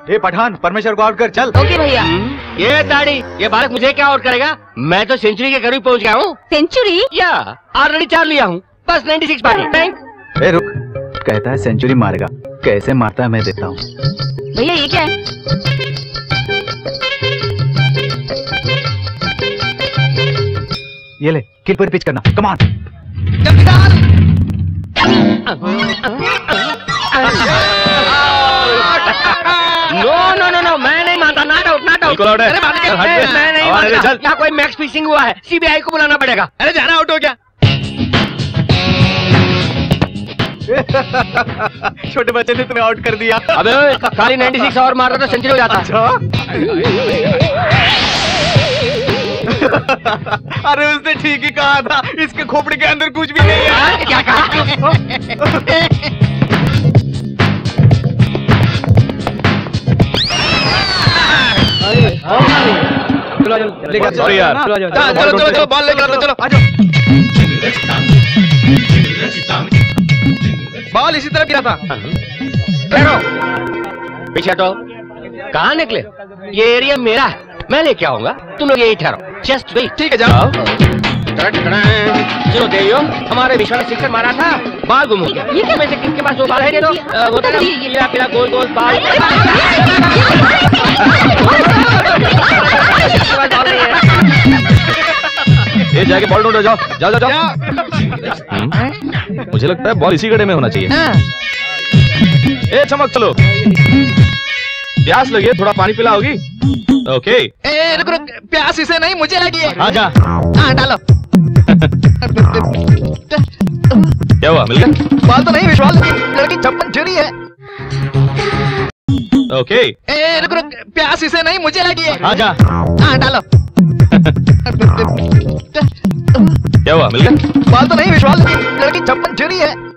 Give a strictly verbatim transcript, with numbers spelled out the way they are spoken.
ए पठान, परमेश्वर को आउट कर, चल। ओके भैया। ये दाढ़ी, ये बालक मुझे क्या आउट करेगा? मैं तो सेंचुरी के करीब पहुंच गया हूँ। सेंचुरी? या ऑलरेडी चार लिया हूँ, बस नाइन्टी सिक्स बाकी। ए रुक, कहता है सेंचुरी मारेगा, कैसे मारता है मैं देखता हूँ। भैया ये क्या है? ये ले, किल पर पिच करना, come on. No no no no, मैं नहीं मानता, नॉट आउट, नॉट आउट। अरे मैं नहीं मानता, यहाँ कोई मैक्स फिक्सिंग हुआ है, सीबीआई को बुलाना पड़ेगा। अरे जाना आउट हो गया। छोटे बच्चे ने तुम्हें आउट कर दिया। अबे खाली नाइन्टी सिक्स और मारता तो सेंचुरी हो जाता। अरे उसने ठीक ही कहा था, इसके खोपड़ी के अंदर कुछ भी नहीं है। क्या कहा? सॉरी यार, चलो चलो चलो, बॉल लेकर चलो। बॉल इसी तरफ गिरा था। ठहरो, पीछे हटो। कहाँ निकले? ये एरिया मेरा है, मैं लेके आऊंगा, तुम लोग यही ठहरो। Just wait. ठीक है, जाओ। चलो देवियो, हमारे विश्व ने सिक्सर मारा था, बाल गुम हो गया। ये क्या? में से किसके पास वो बाल है? दे दो। वो तो पीला पीला गोल गोल बाल। ये जाके बॉल ढूंढो, जाओ जाओ जाओ जाओ। मुझे लगता है बॉल इसी गड्ढे में होना चाहिए। ए चमक, चलो, प्यास लगी है, थोड़ा पानी पिलाओगी? ओके। ए रुक रुक, प्यास इसे नहीं, मुझे लगी है। आजा। हाँ डालो। क्या हुआ, मिल गया? बॉल तो नहीं, विश्वास लड़की छप्पन छुरी है। ओके। ए रुक रुक, प्यास इसे नहीं, मुझे लगी है। आजा। हाँ डालो। क्या हुआ, मिल गया? बॉल तो नहीं, विश्वास लड़की छप्पन छुरी है।